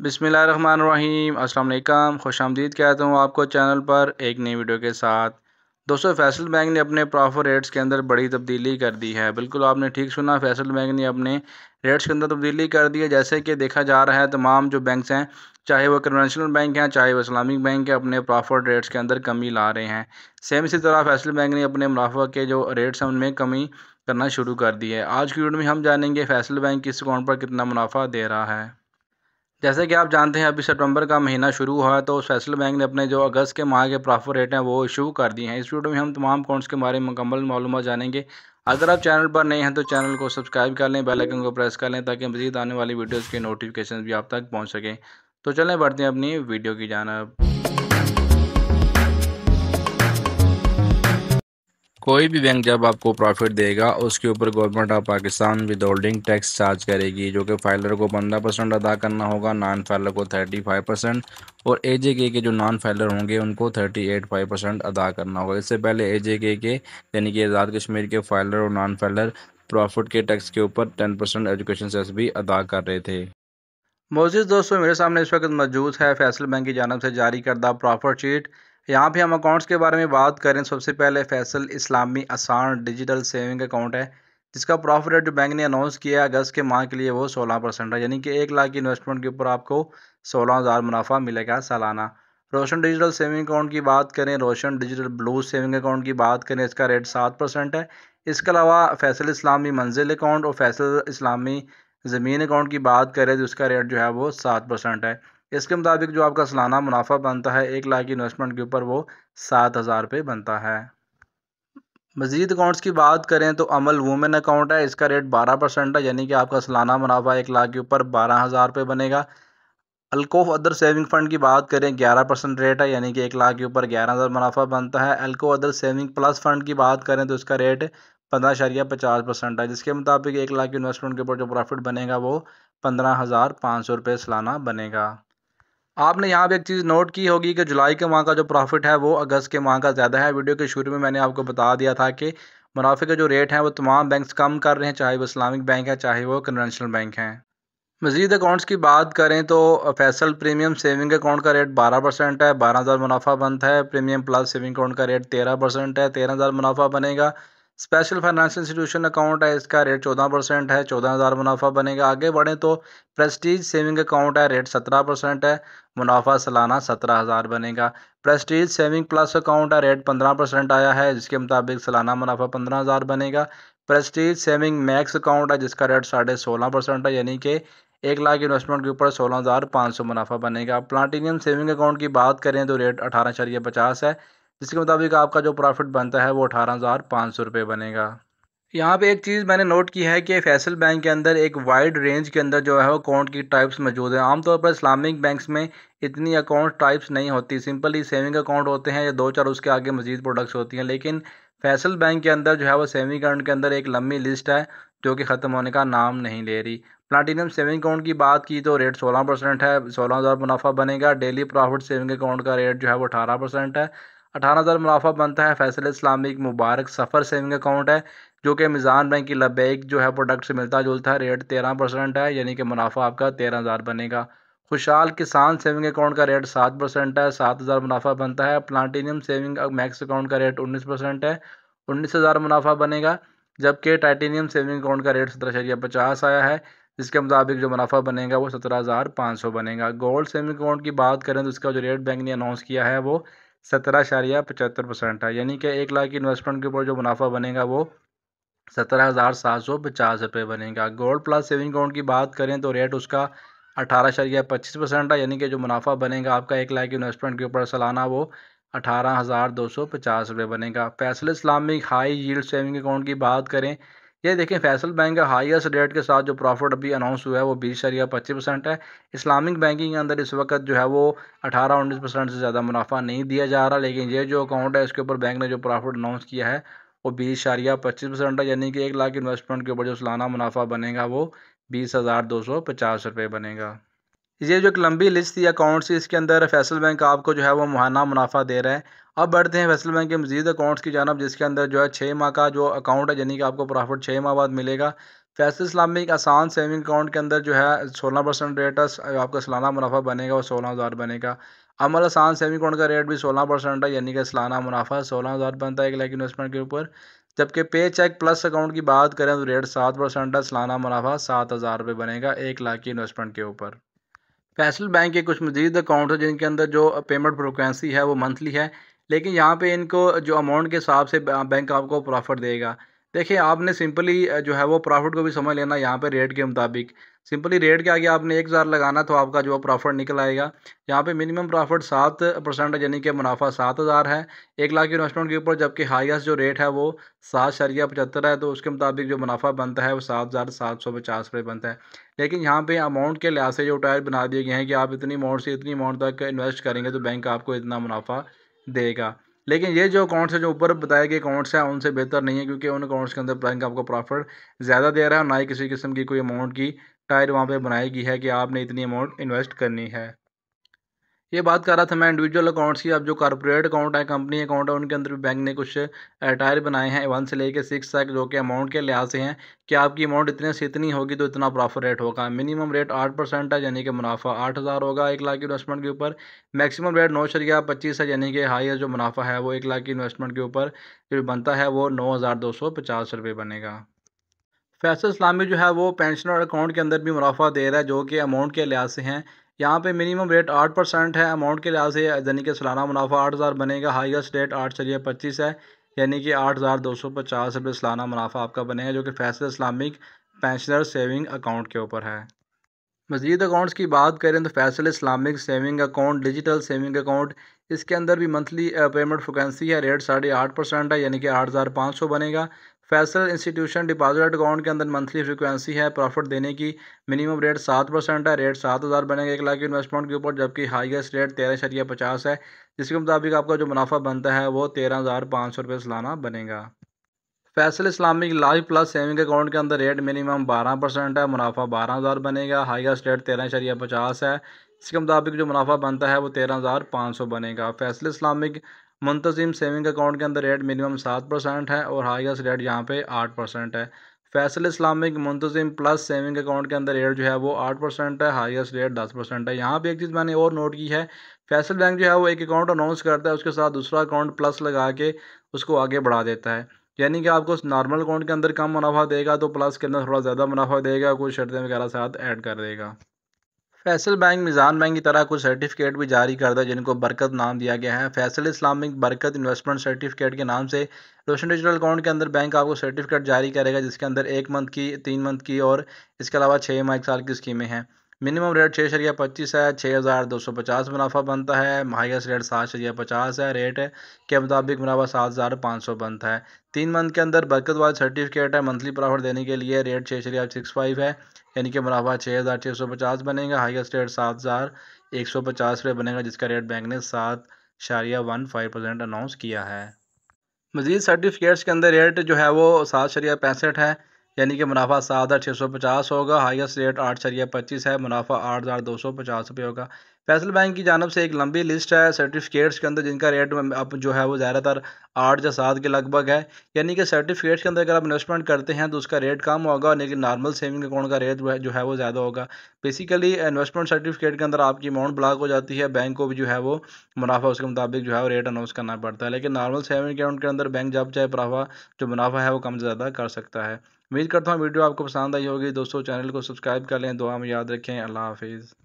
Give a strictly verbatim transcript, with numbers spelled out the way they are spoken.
बिस्मिल्लाहिर्रहमानिर्रहीम अस्सलाम वालेकुम, खुशामदीद कहता हूँ आपको चैनल पर एक नई वीडियो के साथ। दोस्तों, फैसल बैंक ने अपने प्रॉफिट रेट्स के अंदर बड़ी तब्दीली कर दी है। बिल्कुल आपने ठीक सुना, फैसल बैंक ने अपने रेट्स के अंदर तब्दीली कर दी है। जैसे कि देखा जा रहा है, तमाम जो बैंक्स हैं, चाहे वो कन्वेंशनल बैंक हैं, चाहे वो इस्लामिक बैंक है, अपने प्रॉफिट रेट्स के अंदर कमी ला रहे हैं। सेम इसी तरह फैसल बैंक ने अपने मुनाफा के जो रेट्स हैं उनमें कमी करना शुरू कर दी है। आज की वीडियो में हम जानेंगे फैसल बैंक किस अकाउंट पर कितना मुनाफा दे रहा है। जैसे कि आप जानते हैं, अभी सितंबर का महीना शुरू हुआ है, तो फैसल बैंक ने अपने जो अगस्त के माह के प्रॉफिट रेट हैं वो इशू कर दिए हैं। इस वीडियो में हम तमाम अकाउंट्स के बारे में मुकम्मल मालूमात जानेंगे। अगर आप चैनल पर नए हैं तो चैनल को सब्सक्राइब कर लें, बेल आइकन को प्रेस कर लें ताकि मज़ीद आने वाली वीडियोज़ के नोटिफिकेशन भी आप तक पहुँच सकें। तो चलें बढ़ते हैं अपनी वीडियो की जानिब। कोई भी बैंक जब आपको प्रॉफिट देगा उसके ऊपर government of Pakistan withholding tax charge करेगी, जो कि फाइलर को पंद्रह परसेंट अदा करना होगा, नॉन फाइलर को थर्टी फाइव परसेंट और ए जे के के जो नॉन फाइलर होंगे उनको थर्टी एट फाइव परसेंट अदा करना होगा। इससे पहले ए जे के के यानी कि आज़ाद कश्मीर के फाइलर और नॉन फाइलर प्रॉफिट के टैक्स के ऊपर टेन परसेंट एजुकेशन सेस भी अदा कर रहे थे। मोज़ीज़ दोस्तों, मेरे सामने इस वक्त मौजूद है फैसल बैंक की जानिब से जारी करदा प्रॉफिट शीट। यहाँ पे हम अकाउंट्स के बारे में बात करें। सबसे पहले फैसल इस्लामी आसान डिजिटल सेविंग अकाउंट है, जिसका प्रॉफिट रेट जो बैंक ने अनाउंस किया है अगस्त के माह के लिए वो सोलह परसेंट है, यानी कि एक लाख की इन्वेस्टमेंट के ऊपर आपको सोलह हज़ार मुनाफा मिलेगा सालाना। रोशन डिजिटल सेविंग अकाउंट की बात करें, Roshan digital blue saving account की बात करें, इसका रेट सात परसेंट है। इसके अलावा फैसल इस्लामी मंजिल अकाउंट और फैसल इस्लामी ज़मीन अकाउंट की बात करें तो उसका रेट जो है वो सात परसेंट है। इसके मुताबिक जो आपका सालाना मुनाफा बनता है एक लाख की इन्वेस्टमेंट के ऊपर वो सात हज़ार रुपये बनता है। मज़ीद अकाउंट्स की बात करें तो अमल वुमेन अकाउंट है, इसका रेट बारह परसेंट है, यानी कि आपका सालाना मुनाफा एक लाख के ऊपर बारह हज़ार रुपये बनेगा। अल्कोफ अदर सेविंग फ़ंड की बात करें, ग्यारह परसेंट रेट है, यानी कि एक लाख के ऊपर ग्यारह हज़ार मुनाफा बनता है। अल्को अदर सेविंग प्लस फ़ंड की बात करें तो इसका रेट पंद्रह शरिया पचास परसेंट है, जिसके मुताबिक एक लाख की इन्वेस्टमेंट के ऊपर जो प्रॉफिट बनेगा वो पंद्रह हज़ार पाँच सौ रुपये सालाना बनेगा। आपने यहाँ पे एक चीज़ नोट की होगी कि जुलाई के माह का जो प्रॉफिट है वो अगस्त के माह का ज़्यादा है। वीडियो के शुरू में मैंने आपको बता दिया था कि मुनाफे के जो रेट हैं वो तमाम बैंक्स कम कर रहे हैं, चाहे वो इस्लामिक बैंक है चाहे वो कन्वेंशनल बैंक हैं। मज़ीद अकाउंट्स की बात करें तो फैसल प्रीमियम सेविंग अकाउंट का रेट बारह परसेंट है, बारह हज़ार मुनाफा बनता है। प्रीमियम प्लस सेविंग अकाउंट का रेट तेरह परसेंट है, तेरह हज़ार मुनाफा बनेगा। स्पेशल फाइनेंशियल इंस्टीट्यूशन अकाउंट है, इसका रेट चौदह परसेंट है, चौदह हज़ार मुनाफा बनेगा। आगे बढ़ें तो प्रेस्टीज सेविंग अकाउंट है, रेट सत्रह परसेंट है, मुनाफा सालाना सत्रह हज़ार बनेगा। प्रेस्टीज सेविंग प्लस अकाउंट है, रेट पंद्रह परसेंट आया है, जिसके मुताबिक सालाना मुनाफा पंद्रह हज़ार बनेगा। प्रेस्टीज सेविंग मैक्स अकाउंट है, जिसका रेट साढ़े सोलह परसेंट है, यानी कि एक लाख इन्वेस्टमेंट के ऊपर सोलह हज़ार पाँच सौ मुनाफा बनेगा। प्लाटिनियम सेविंग अकाउंट की बात करें तो रेट अठारह शरिया पचास है, जिसके मुताबिक आपका जो प्रॉफिट बनता है वो अठारह हज़ार पाँच सौ रुपये बनेगा। यहाँ पे एक चीज़ मैंने नोट की है कि फैसल बैंक के अंदर एक वाइड रेंज के अंदर जो है वो अकाउंट की टाइप्स मौजूद है। आमतौर पर इस्लामिक बैंक्स में इतनी अकाउंट टाइप्स नहीं होती, सिंपली सेविंग अकाउंट होते हैं या दो चार उसके आगे मजीद प्रोडक्ट्स होती हैं। लेकिन फैसल बैंक के अंदर जो है वो सेविंग अकाउंट के अंदर एक लंबी लिस्ट है जो कि ख़त्म होने का नाम नहीं ले रही। प्लाटिनम सेविंग अकाउंट की बात की तो रेट सोलह परसेंट है, सोलह हज़ार मुनाफा बनेगा। डेली प्रॉफिट सेविंग अकाउंट का रेट जो है वो अठारह परसेंट है, अठारह हज़ार मुनाफा बनता है। फैसल इस्लामिक मुबारक सफ़र सेविंग अकाउंट है, जो कि मिज़ान बैंक की लबैक जो है प्रोडक्ट से मिलता जुलता है, रेट तेरह परसेंट है, यानी कि मुनाफा आपका तेरह हज़ार बनेगा। खुशहाल किसान सेविंग अकाउंट का रेट सात परसेंट है, सात हज़ार मुनाफा बनता है। प्लाटिनियम सेविंग मैक्स अकाउंट का रेट उन्नीस परसेंट है, उन्नीस हज़ार मुनाफा बनेगा। जबकि टाइटेनियम सेविंग अकाउंट का रेट सत्रह शरिया पचास आया है, जिसके मुताबिक जो मुनाफा बनेगा वो सत्रह हज़ार पाँच सौ बनेगा। गोल्ड सेविंग अकाउंट की बात करें तो इसका जो रेट बैंक ने अनाउंस किया है वो सत्रह शरिया पचहत्तर परसेंट है, यानी कि एक लाख की इन्वेस्टमेंट के ऊपर जो मुनाफा बनेगा वो सत्रह हज़ार सात सौ पचास रुपये बनेगा। गोल्ड प्लस सेविंग अकाउंट की बात करें तो रेट उसका अठारह शरिया पच्चीस परसेंट है, यानी कि जो मुनाफा बनेगा आपका एक लाख की इन्वेस्टमेंट के ऊपर सालाना वो अठारह हज़ार दो सौ पचास रुपये बनेगा। Faysal Islamic high yield saving account की बात करें, ये देखें फैसल बैंक का हाईएस्ट रेट के साथ जो प्रॉफिट अभी अनाउंस हुआ है वो बीस शरिया पच्चीस परसेंट है। इस्लामिक बैंकिंग के अंदर इस वक्त जो है वो अठारह उन्नीस परसेंट से ज़्यादा मुनाफा नहीं दिया जा रहा, लेकिन ये जो अकाउंट है इसके ऊपर बैंक ने जो प्रॉफिट अनाउंस किया है वो बीस शरिया पच्चीस परसेंट है, यानी कि एक लाख इन्वेस्टमेंट के ऊपर जो सालाना मुनाफा बनेगा वो बीस हज़ार दो सौ पचास रुपये बनेगा। ये जो एक लंबी लिस्ट थी अकाउंट्स की, इसके अंदर फैसल बैंक आपको जो है वो माहाना मुनाफा दे रहा है। अब बढ़ते हैं फैसल बैंक के मजीद अकाउंट्स की जानब, जिसके अंदर जो है छः माह का जो अकाउंट है, यानी कि आपको प्रॉफिट छः माह बाद मिलेगा। फैसल इस्लामिक आसान सेविंग अकाउंट के अंदर जो है सोलह परसेंट रेट है, आपका सालाना मुनाफा बनेगा वो सोलह हज़ार बनेगा। अमल आसान सेविंग अकाउंट का रेट भी सोलह परसेंट है, यानी कि सालाना मुनाफा सोलह हज़ार बनता है एक लाख इन्वेस्टमेंट के ऊपर। जबकि पे चेक प्लस अकाउंट की बात करें तो रेट सात परसेंट है, सालाना मुनाफा सात हज़ार रुपये बनेगा एक लाख की इन्वेस्टमेंट के ऊपर। फैसल बैंक के कुछ मज़ीद अकाउंट है जिनके अंदर जो पेमेंट फ्रिक्वेंसी है वो मंथली है, लेकिन यहाँ पे इनको जो अमाउंट के हिसाब से बैंक आपको प्रॉफिट देगा। देखिए, आपने सिंपली जो है वो प्रॉफिट को भी समझ लेना यहाँ पे रेट के मुताबिक। सिंपली रेट के आगे आपने एक हज़ार लगाना तो आपका जो प्रॉफिट निकल आएगा। यहाँ पे मिनिमम प्रॉफिट सात परसेंट है, यानी कि मुनाफा सात हज़ार है एक लाख की इन्वेस्टमेंट के ऊपर। जबकि हाईएस्ट जो रेट है वो सात शरिया पचहत्तर है, तो उसके मुताबिक जो मुनाफा बनता है वो सात हज़ार सात सौ पचास रुपये बनता है। लेकिन यहाँ पे अमाउंट के लिहाज से जो टायर बना दिए गए हैं कि आप इतनी अमाउंट से इतनी अमाउंट तक इन्वेस्ट करेंगे तो बैंक आपको इतना मुनाफा देगा। लेकिन ये जो अकाउंट्स है जो ऊपर बताए गए अकाउंट्स हैं उनसे बेहतर नहीं है, क्योंकि उन अकाउंट्स के अंदर बैंक आपको प्रॉफिट ज़्यादा दे रहा है और ना ही किसी किस्म की कोई अमाउंट की टायर वहाँ पे बनाई गई है कि आपने इतनी अमाउंट इन्वेस्ट करनी है। ये बात कर रहा था मैं इंडिविजुअल अकाउंट्स की। अब जो कॉर्पोरेट अकाउंट है, कंपनी अकाउंट है, उनके अंदर भी बैंक ने कुछ टायर बनाए हैं वन से लेके सिक्स तक, जो कि अमाउंट के लिहाज से हैं कि आपकी अमाउंट इतने से इतनी होगी तो इतना प्रॉफिट रेट होगा। मिनिमम रेट आठ परसेंट है, यानी कि मुनाफा आठ हज़ार होगा एक लाख की इन्वेस्टमेंट के ऊपर। मैक्सिमम रेट नौ शरिया पच्चीस है, यानी कि हाईएस्ट जो मुनाफा है वो एक लाख की इन्वेस्टमेंट के ऊपर जो बनता है वो नौ हज़ार दो सौ पचास रुपये बनेगा। फैसल इस्लामी जो है वो पेंशनर अकाउंट के अंदर भी मुनाफा दे रहा है, जो कि अमाउंट के लिहाज से हैं। यहाँ पे मिनिमम रेट आठ परसेंट है अमाउंट के लिहाज से, यानी कि सालाना मुनाफा आठ हज़ार बनेगा। हाईएस्ट रेट आठ चलिए पच्चीस है, यानी कि आठ हज़ार दो सौ पचास रुपये सालाना मुनाफा आपका बनेगा, जो कि Faysal Islamic pensioner saving account के ऊपर है। मज़ीद अकाउंट्स की बात करें तो Faysal Islamic saving account digital saving account, इसके अंदर भी मंथली पेमेंट फ्रिक्वेंसी है, रेट साढ़े आठ परसेंट है, यानी कि आठ हज़ार पाँच सौ बनेगा। फैसल इंस्टीट्यूशन डिपॉजिट अकाउंट के अंदर मंथली फ्रिक्वेंसी है प्रॉफिट देने की। मिनिमम रेट सात परसेंट है, रेट सात हज़ार बनेगा एक लाख की इन्वेस्टमेंट के ऊपर। जबकि हाईएस्ट रेट तेरह शरिया पचास है, जिसके मुताबिक आपका जो मुनाफा बनता है वो तेरह हज़ार पाँच सौ रुपये सालाना बनेगा। Faysal Islamic life plus saving account के अंदर रेट मिनिमम बारह परसेंट है, मुनाफा बारह हज़ार बनेगा। हाईएस्ट रेट तेरह शरिया पचास है, इसके मुताबिक जो मुनाफा बनता है वो तेरह हज़ार पाँच सौ बनेगा। Faysal Islamic Muntazim saving account के अंदर रेट मिनिमम सात परसेंट है और हाईएस्ट रेट यहाँ पे आठ परसेंट है। Faysal Islamic Muntazim plus saving account के अंदर रेट जो है वो आठ परसेंट है, हाईएस्ट रेट दस परसेंट है। यहाँ पे एक चीज़ मैंने और नोट की है, फैसल बैंक जो है वो एक अकाउंट अनाउंस करता है, उसके साथ दूसरा अकाउंट प्लस लगा के उसको आगे बढ़ा देता है। यानी कि आपको नॉर्मल अकाउंट के अंदर कम मुनाफा देगा तो प्लस के अंदर थोड़ा ज़्यादा मुनाफा देगा, कुछ शर्तें वगैरह साथ ऐड कर देगा। फैसल बैंक मिज़ान बैंक की तरह कुछ सर्टिफिकेट भी जारी करता है जिनको बरकत नाम दिया गया है। Faysal Islamic Barkat investment certificate के नाम से रोशन डिजिटल अकाउंट के अंदर बैंक आपको सर्टिफिकेट जारी करेगा, जिसके अंदर एक मंथ की, तीन मंथ की और इसके अलावा छः माह एक साल की स्कीमें हैं। मिनिमम रेट छः शरिया पच्चीस है, छः हज़ार दो सौ पचास मुनाफा बनता है। हाईएस्ट रेट सात शरिया पचास है, रेट के मुताबिक मुनाफा सात हज़ार पाँच सौ बनता है। तीन मंथ के अंदर बरकत वाला सर्टिफिकेट है, मंथली प्रॉफिट देने के लिए रेट छः शरिया सिक्स फाइव है, यानी कि मुनाफा छः हज़ार छः सौ पचास बनेगा। हाईएस्ट रेट सात हज़ार एक सौ पचास रुपये बनेगा, जिसका रेट बैंक ने सात शारिया वन फाइव परसेंट अनाउंस किया है। मज़ीद सर्टिफिकेट्स के अंदर रेट जो है वो सात शरिया पैंसठ है, यानी कि मुनाफा सात हज़ार छः सौ पचास होगा। हाईएस्ट रेट आठ शरिया पच्चीस है, मुनाफा आठ हज़ार दो सौ पचास रुपये होगा। फैसल बैंक की जानब से एक लंबी लिस्ट है सर्टिफिकेट्स के अंदर जिनका रेट अब जो है वो ज़्यादातर आठ या सात के लगभग है, यानी कि सर्टिफिकेट्स के अंदर अगर आप इन्वेस्टमेंट करते हैं तो उसका रेट कम होगा, लेकिन नॉर्मल सेविंग अकाउंट का रेट जो है वो ज़्यादा होगा। बेसिकली इन्वेस्टमेंट सर्टिफिकेट के अंदर आपकी अमाउंट ब्लॉक हो जाती है, बैंक को भी जो है वो मुनाफा उसके मुताबिक जो है वो रेट अनाउंस करना पड़ता है। लेकिन नॉर्मल सेविंग अकाउंट के अंदर बैंक जब चाहे मुनाफा जो मुनाफा है वो कम से ज़्यादा कर सकता है। उम्मीद करता हूँ वीडियो आपको पसंद आई होगी। दोस्तों, चैनल को सब्सक्राइब कर लें, दुआ में याद रखें। अल्लाह हाफिज़।